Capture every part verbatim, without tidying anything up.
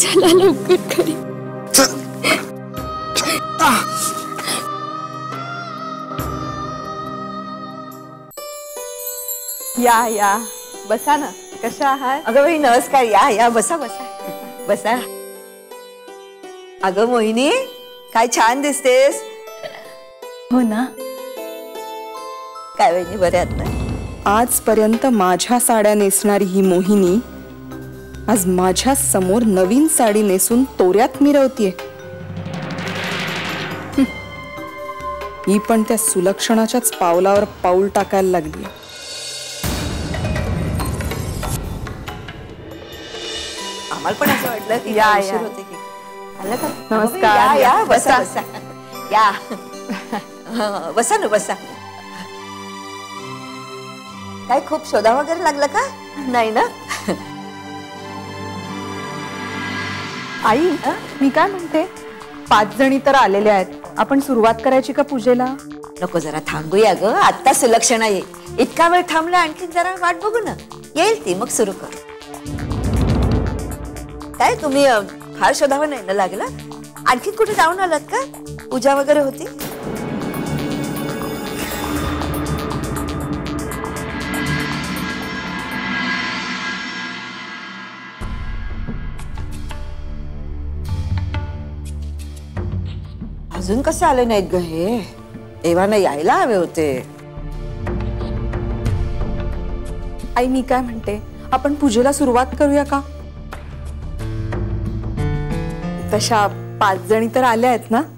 चला लवकर घरी. या या बसा ना. कशा आहात? अगं बाई नमस्कार. या या बसा बसा बसा. अगं मोहिनी काय छान दिसतेस. हो ना. काय वहिनी बऱ्या आहात ना? आजपर्यंत माझ्या साड्या नेसणारी ही मोहिनी आज माझ्या समोर नवीन साडी नेसून तोऱ्यात मिरवतीये. ही पण त्या सुलक्षणाच्याच पावलावर पाऊल टाकायला लागली. आम्हाला पण असं वाटलं की या, उशीर या. होते की. आलं का? नमस्कार. या या या, बसा बसा. बसा या. हं, बसा ना बसा. काय खूप शोधा वगैरे लागलं का? नाही ना? आई मी काय म्हणते, पाच जणी तर आलेल्या आहेत, आपण सुरुवात करायची का पूजेला? नको जरा थांबूया ग. आता सुलक्षणा येईल. इतका वेळ थांबला आणखी जरा वाट बघू ना. येईल ती मग सुरू कर. काय तुम्ही अ, फार शोधावं नाही ना लागलं? आणखी कुठे जाऊन आलात का? पूजा वगैरे होती? अजून कसे आले नाहीत ग हे? देवानं यायला हवे होते. आई मी काय म्हणते, आपण पूजेला सुरुवात करूया का? तशा पाच जणी तर आल्या आहेत ना,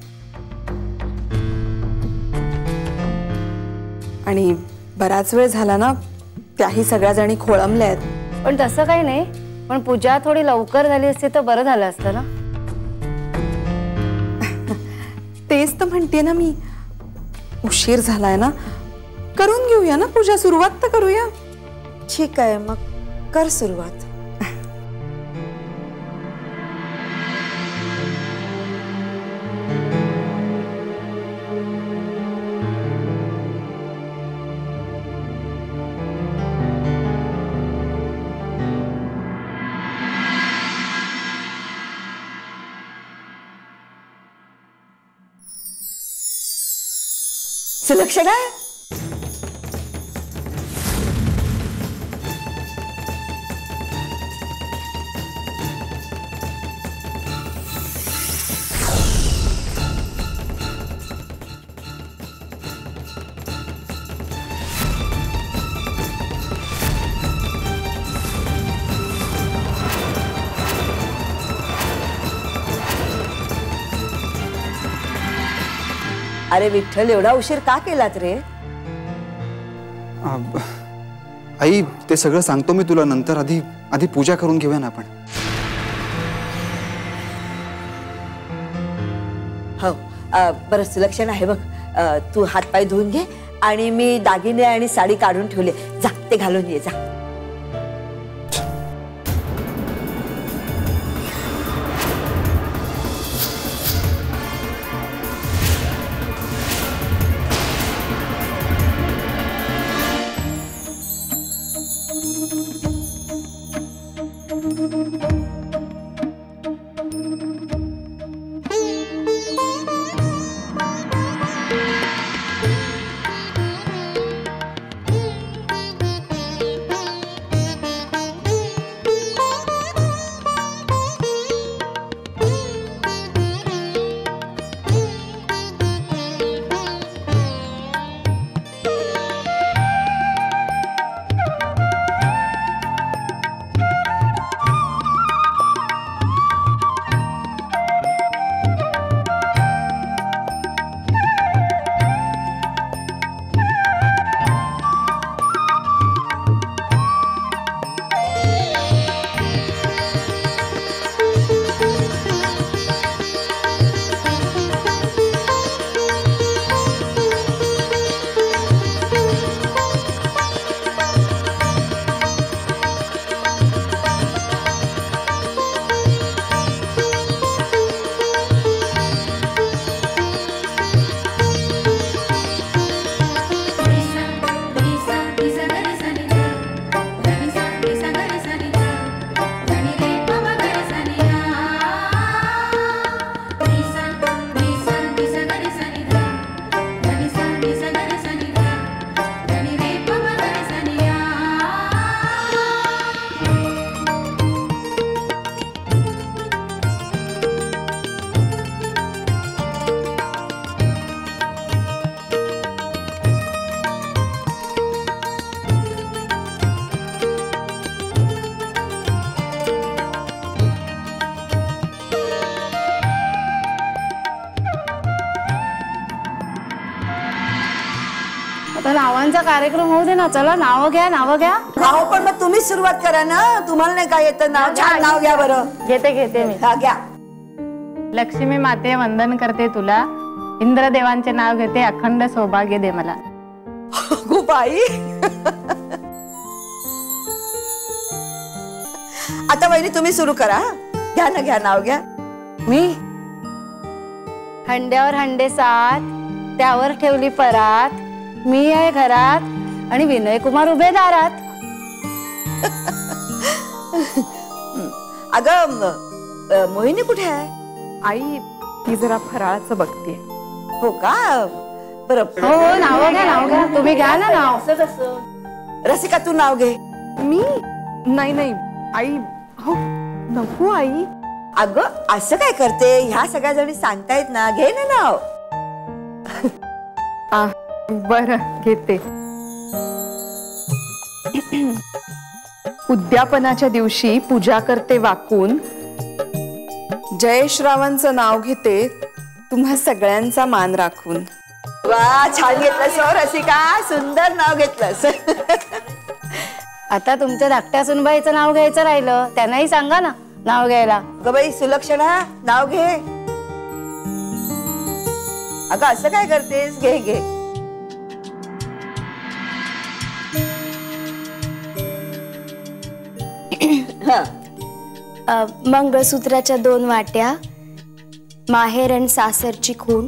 आणि बराच वेळ झाला ना, त्याही सगळ्या जणी खोळंबल्या आहेत. पण तसं काही नाही, पण पूजा थोडी लवकर झाली असती तर बरं झालं असतं ना. तेच तर म्हणते ना मी, उशीर झालाय ना, करून घेऊया ना पूजा. सुरुवात तर करूया. ठीक आहे मग कर सुरुवात. सुलक्षणा अरे विठ्ठल एवढा उशीर का केलात रे? आई ते सगळं सांगतो मी तुला नंतर. आधी आधी पूजा करून घेऊया ना आपण. हो बरं सुलक्षणा आहे बघ, अ, तू हातपाय धुवून घे आणि मी दागिने आणि साडी काढून ठेवले. जा ते घालून ये जा. नावांचा कार्यक्रम होऊ दे ना. चला नावं घ्या, नावं घ्या. अहो पण मग तुम्हीच सुरुवात करा ना. तुम्हाला नाही काय येतं नाव? छान नाव घ्या बरं. घेते घेते मी. हा घ्या. लक्ष्मी माते वंदन करते तुला, इंद्रदेवांचे नाव घेते, अखंड सौभाग्य दे मला. खूप आई. आता वहिनी तुम्ही सुरू करा. घ्या ना, घ्या नाव घ्या. मी हंड्यावर हंडे सात, त्यावर ठेवली परात, मी आहे घरात आणि विनय कुमार उभे दारात. अगं अ, मोहिनी कुठे आहे? आई ती जरा फराळाचं बघते. हो का? बरं. हो हो नावं घ्या, नाव घ्या. तुम्ही घ्या ना नाव. रसिका तू नाव घे. मी नाही नाही आई. हो नको आई. अगं असं काय करते? ह्या सगळ्या जणी सांगतायत ना, घे ना नाव. आ, बरं घेते. उद्यापनाच्या दिवशी पूजा करते वाकून, जयश्रावांचं नाव घेते, तुम्हा सगळ्यांचा मान राखून. वा छान घेतलंस हो रसिका, सुंदर नाव घेतलंस. आता तुमच्या धाकट्या सुनबाईचं नाव घ्यायचं राहिलं, त्यांनाही सांगा ना नाव घ्यायला. ग बाई सुलक्षणा नाव घे. अगं असं काय करतेस? घे घे. हा. अ, मंगळसूत्राच्या दोन वाट्या, माहेर आणि सासरची खूण,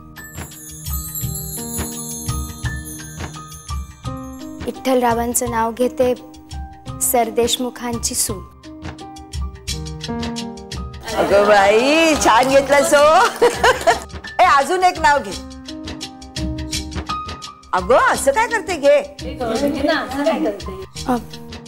विठ्ठलरावांचं नाव घेते, सरदेशमुखांची सून. अगं बाई छान घेतलंस हो. ए अजून एक नाव घे. अगं असं काय करते? घे. अ,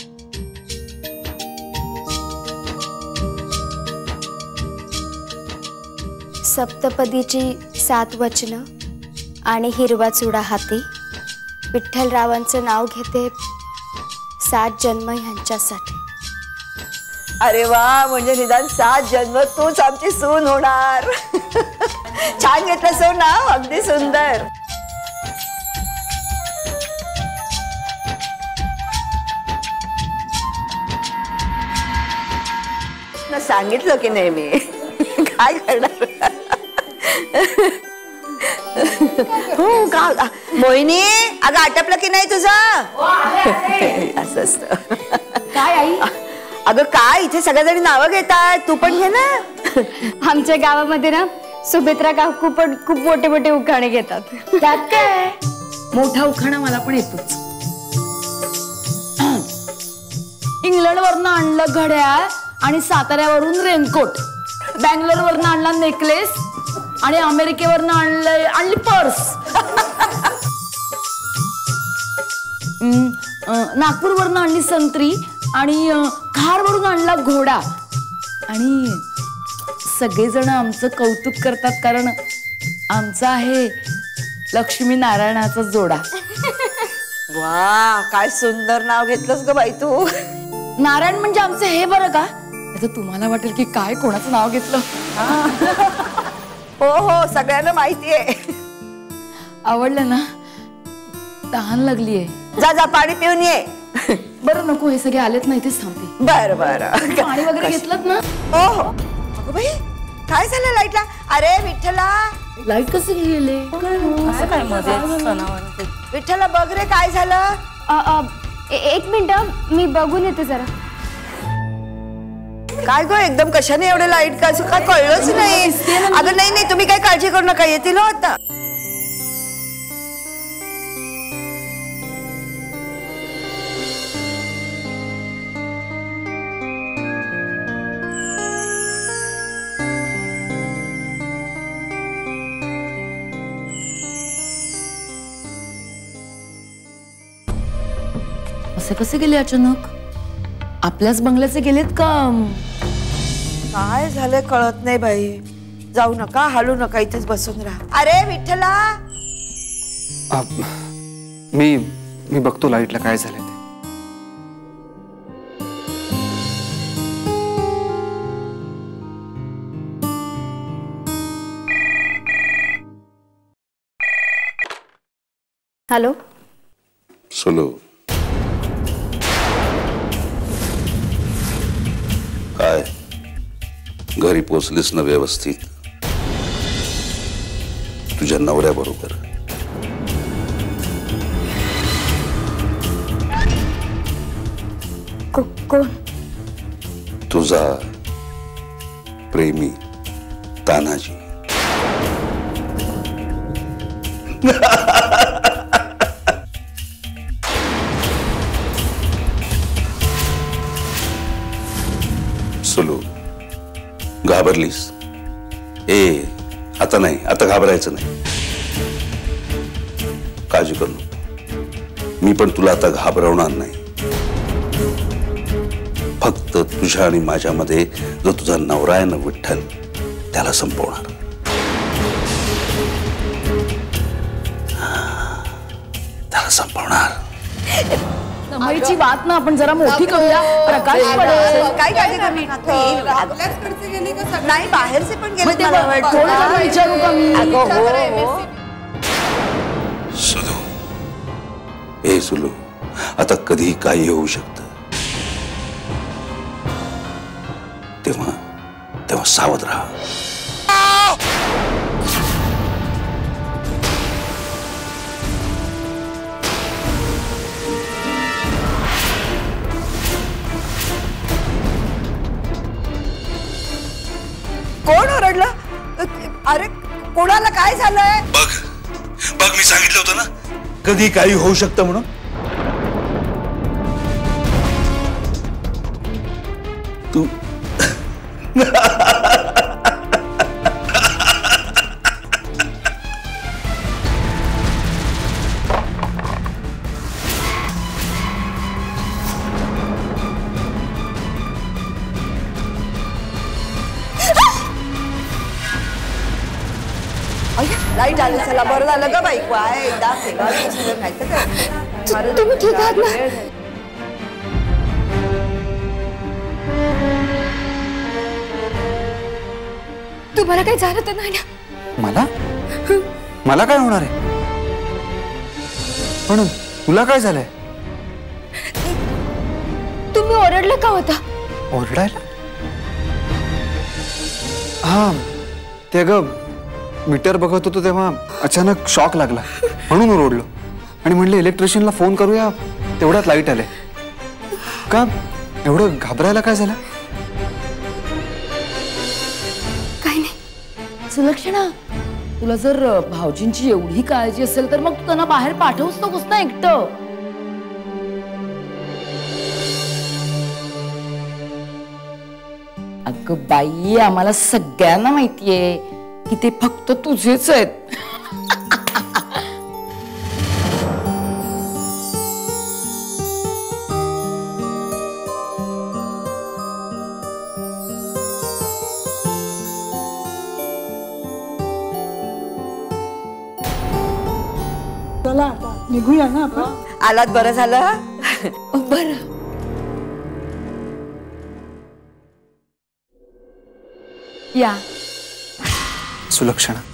सप्तपदीची सात वचनं आणि हिरवा चुडा हाती, विठ्ठलरावांचं नाव घेते, सात जन्म ह्यांच्यासाठी. अरे वा, म्हणजे निदान सात जन्म तूच आमची सून होणार. छान घेतलंस हो नाव, अगदी सुंदर. न सांगितलं की नाही मी. काय करणार? हो का मोहिनी? अगं आटपलं की नाही तुझं? असं असतं. काय आई? अगं काय इथे सगळ्याजणी नावं घेतात, तू पण घे ना. आमच्या गावामध्ये ना सुमित्रा काकू पण खूप मोठे मोठे उखाणे घेतात. त्यात काय? मोठा उखाणा मला पण येतोच. इंग्लंड वरनं आणलं घड्याळ आणि साताऱ्यावरून रेनकोट, बँगलोर वरनं आणला नेकलेस आणि अमेरिकेवरनं आणलं आणली पर्स, नागपूर वरनं आणली संत्री आणि खारवरून आणला घोडा. आणि सगळेजण आमचं कौतुक करतात कारण आमचा आहे लक्ष्मी नारायणाचा जोडा. वा काय सुंदर नाव घेतलंस ग बाई तू. नारायण म्हणजे आमचं हे बरं का. आता तुम्हाला वाटेल की काय कोणाचं नाव घेतलं. हो हो सगळ्यांना माहितीये. आवडलं ना? तहान लागलीये. जा जा पाणी पिऊन ये. बरं नको, हे सगळे आलेत ना, इथेच थांबते. बर बर पाणी वगैरे घेतलं ना? हो हो. अगं बाई काय झालं लाईटला? अरे विठ्ठला, लाईट कसे गेले? विठ्ठला बघ रे काय झालं. अ, अ, ए- एक मिनिट मी बघून येते जरा. काय गो एकदम कशाने एवढे लाईट का काय कळलंच नाही. अगं नाही नाही तुम्ही काय काळजी करू नका, येतील हो आता. असे कसे गेले अचानक? आपल्याच बंगल्याचे गेलेत का? काय झालंय कळत नाही बाई. जाऊ नका, हालू नका, इथेच बसून राहा. अरे विठ्ठला, आ, मी मी बघतो लाईटला काय झालंय ते. हॅलो सुलू, काय घरी पोचलीस ना व्यवस्थित? तुझ्या नवऱ्याबरोबर? कोण? तुझा प्रेमी तानाजी. सुलू, घाबरलीस? ए आता नाही, आता घाबरायचं नाही. काळजी करू नको, मी पण तुला आता घाबरवणार नाही. फक्त तुझ्या आणि माझ्यामध्ये जो तुझा नवरा आहे ना विठ्ठल, त्याला संपवणार. त्याला संपवणार. नमईची बात ना आपण जरा मोठी करूया. प्रकाश पडेल. काय काळजी करणार? आता येईल. नाही, बाहेरचे पण गेले मला वाटतं. थोडं जरा विचारू का मी? अगं, हो, हो. सुलू, ए सुलू, आता कधी काही होऊ शकतं. तेव्हा तेव्हा सावध राहा. कोण ओरडलं? अरे कोणाला काय झालंय? बघ बघ, मी सांगितलं होतं ना कधी काही होऊ शकतं म्हणून. तू लाईट आलं. चला बरं झालं ग बाई. काय एकदा सगळं नाही तर तुम्ही ठीक आहात ना? तुम्हाला काही झालं तर नाही ना? मला मला काय होणार आहे? पण तुला काय झालंय? तुम्ही ओरडलं का होता? ओरडायला? हा, ते ग मीटर बघत होतो तेव्हा अचानक शॉक लागला म्हणून ओरडलो आणि म्हणले इलेक्ट्रिशियनला फोन करूया, तेवढ्यात लाईट आले. का एवढं घाबरायला काय झालं? काही नाही. सुलक्षणा, तुला जर भाऊजींची एवढी काळजी असेल तर मग तू त्यांना बाहेर पाठवूच नकोस ना एकटं. अगं बाई, आम्हाला सगळ्यांना माहितीये की ते फक्त तुझेच आहेत. चला निघूया ना आपण. आलात बरं झालं. बरं. या सुलक्षणा,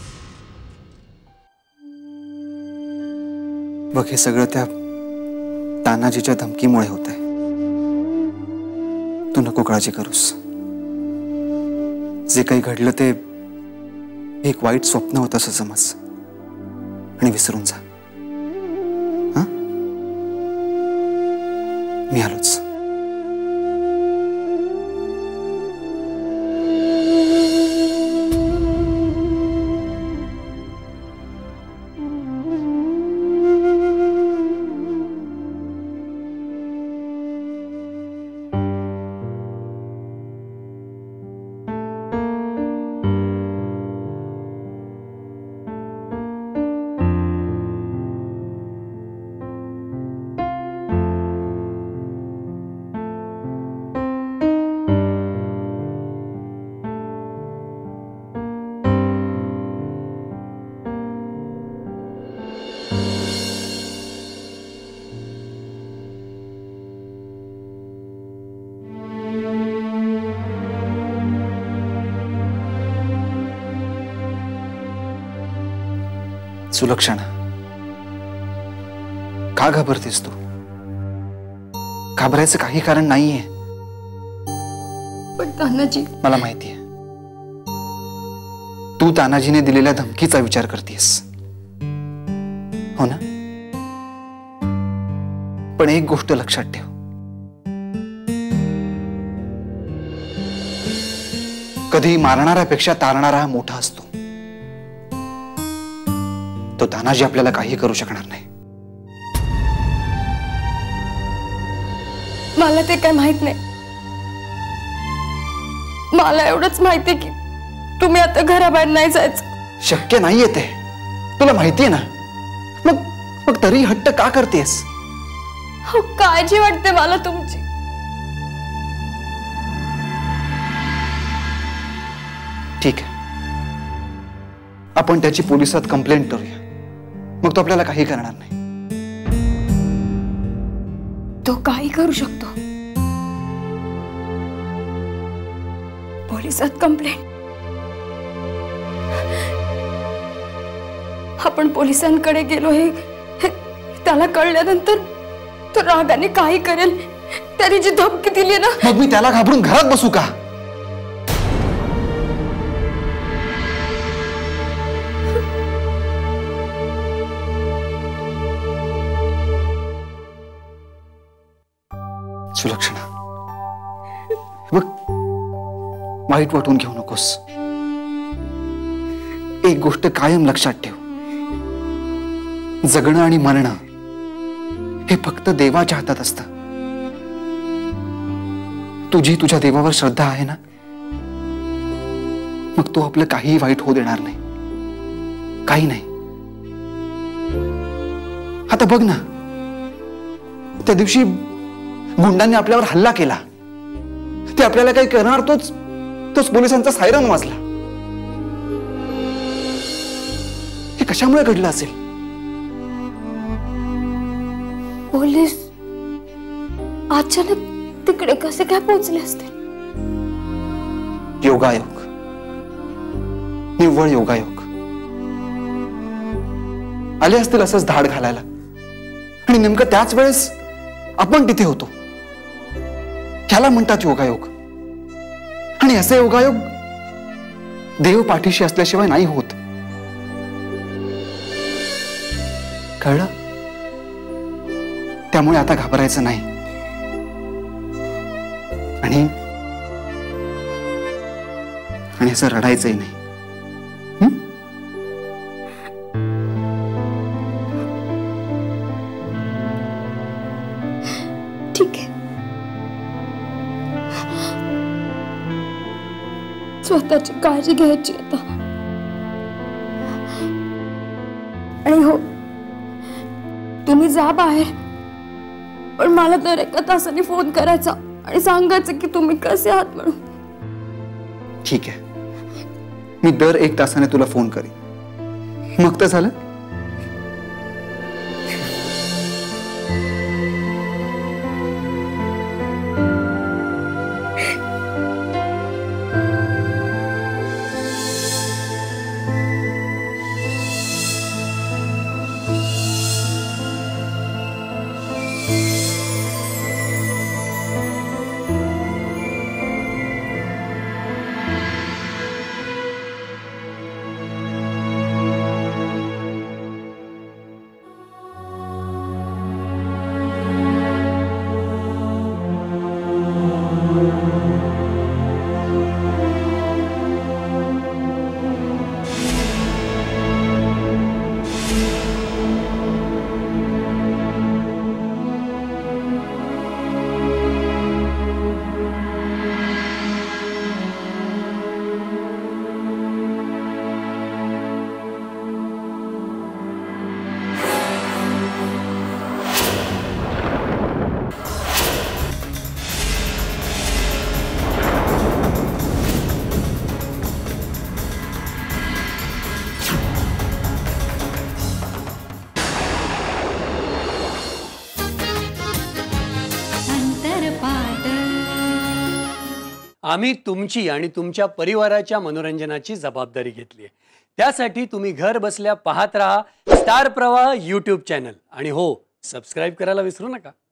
बघ हे सगळं त्या तानाजीच्या धमकीमुळे होत आहे. तू नको काळजी करूस. जे काही घडलं ते एक वाईट स्वप्न होतं असं समज आणि विसरून जा. हा, मी आलोच. सुलक्षणा, का घाबरतेस तू? घाबरायचं काही कारण नाहीये. पण तानाजी, मला माहितीये तू तानाजीने दिलेल्या धमकीचा विचार करतेस, हो ना? पण एक गोष्ट लक्षात ठेव, कधी मारणाऱ्यापेक्षा तारणारा मोठा असतो. तो तानाजी आपल्याला काही करू शकणार नाही. मला ते काय माहित नाही. मला एवढंच माहितीये की तुम्ही आता घराबाहेर नाही जायचं. शक्य नाहीये ते, तुला माहितीये ना. मग मग तरी हट्ट का करतेस? हो, काळजी वाटते मला तुमची. ठीक आहे, आपण त्याची पोलिसात कंप्लेंट करूया, मग तो आपल्याला काही करणार नाही. तो काही करू शकतो. पोलिसात कंप्लेंट? आपण पोलिसांकडे गेलो हे हे त्याला कळल्यानंतर तो रागाने काही करेल. त्याने जी धमकी दिली ना. मग मी त्याला घाबरून घरात बसू का? सुलक्षणा, बघ, वाईट वाटून घेऊ नकोस. एक गोष्ट कायम लक्षात ठेव, जगणं आणि मरणं हे फक्त देवाच्या हातात असतं. तुझी तुझ्या देवावर श्रद्धा आहे ना, मग तो आपलं काही वाईट होऊ देणार नाही. काही नाही. आता बघ ना, त्या दिवशी गुंडांनी आपल्यावर हल्ला केला. ते आपल्याला काही करणार, तोच तोच पोलिसांचा सायरन वाजला. हे कशामुळे घडलं असेल? पोलीस अचानक तिकडे कसे काय पोहोचले असते? योगायोग, निव्वळ योगायोग. आले असतील असंच धाड घालायला, आणि नेमकं त्याच वेळेस आपण तिथे होतो. ह्याला म्हणतात योगायोग. आणि असे योगायोग देव पाठीशी असल्याशिवाय नाही होत. कळलं? त्यामुळे आता घाबरायचं नाही. आणि आणि असं रडायचंही नाही. ठीक आहे. स्वतःची काळजी घ्यायची आता. आणि हो, तुम्ही जा बाहेर, पण मला तर एका तासाने फोन करायचा आणि सांगायचं की तुम्ही कसे आहात म्हणून. ठीक आहे, मी दर एक तासाने तुला फोन करीन. मग तर झालं. आम्ही तुमची आणि तुमच्या परिवाराच्या मनोरंजनाची जबाबदारी घेतली आहे. त्यासाठी तुम्ही घर बसल्या पाहत राहा स्टार प्रवाह यूट्यूब चॅनल. आणि हो, सबस्क्राईब करायला विसरू नका.